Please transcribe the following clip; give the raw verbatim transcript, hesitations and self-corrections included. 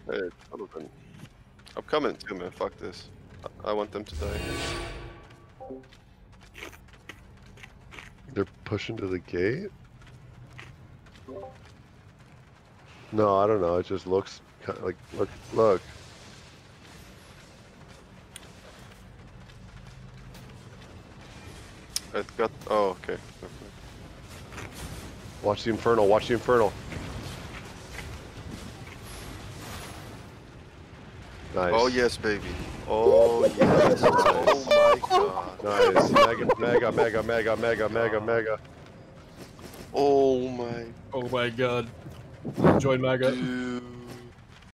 Hey, Donovan. I'm coming too, man. Fuck this. I, I want them to die. They're pushing to the gate? No, I don't know. It just looks kind of like, look, look. I've got. Oh, okay. Watch the Infernal, watch the Infernal. Nice. Oh, yes, baby. Oh, yes. Oh, my God. Nice. Mega, mega, mega, mega, mega, mega, mega. Oh, my. Oh my god. Join Maga. Dude.